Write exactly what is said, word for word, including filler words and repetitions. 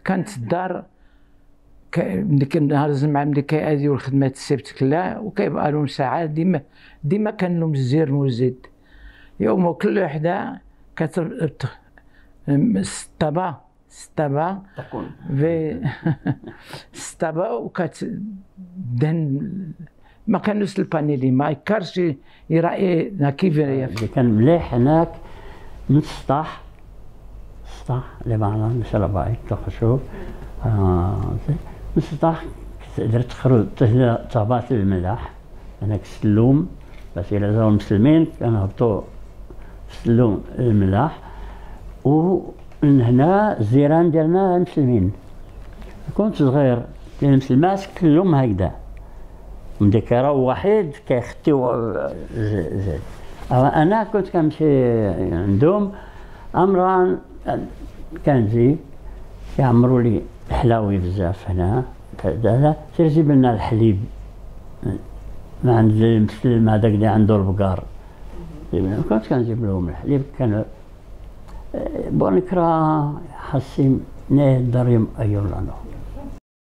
كانت الدار ملي كنهرز مع ملي كيأديو الخدمة السبت كلا وكيبقى لهم ساعة ديما ديما كان لهم الزير موزد يوم كل وحدة كتربط ستبا ستبا تكون في ستبا وكتدهن ما كانوش البانيلي ما يكرش يراعي كيف اللي كان مليح هناك من السطح السطح اللي معنا نشرب تخشوف من السطح تقدر تخرج تهبط الملاح هناك السلوم بس إلا جاو المسلمين كنهبطو في السلوم الملاح ومن هنا الجيران ديالنا المسلمين كنت صغير كاين المسلمات كلهم هكذا من ديك راه وحيد كيختيو زاد انا كنت كنمشي عندهم امران كنجي كيعمروا لي الحلاوي بزاف هنا هذا سير جيب لنا الحليب ما عند المسلم هذاك اللي عنده البقار كنت كنجيب لهم الحليب كان بونكرا حسيم نه دريم ايولانو